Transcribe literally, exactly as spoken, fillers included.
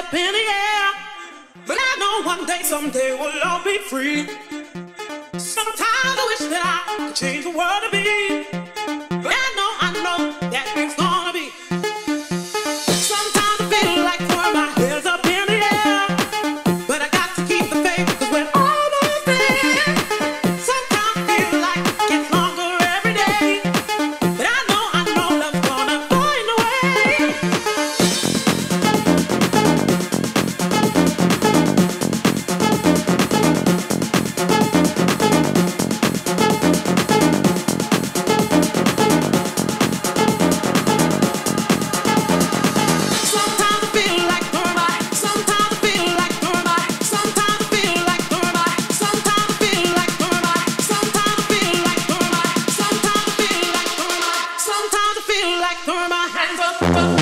up in the air. But I know one day, someday we'll all be free. Sometimes I wish that I could change the world to be. But I know, I know that it's gonna be. Sometimes I feel like throwing my hands up in the air. But I got to keep the faith, cause we're almost there. Sometimes I feel like it gets longer every day. But I know, I know love's gonna find a way. Sometimes I feel like throwing my, sometimes I feel like throwing my, sometimes I feel like throwing my, sometimes I feel like throwing my, sometimes I feel like throwing my, sometimes I feel like throwing my, sometimes I feel like throwing my hands up, up.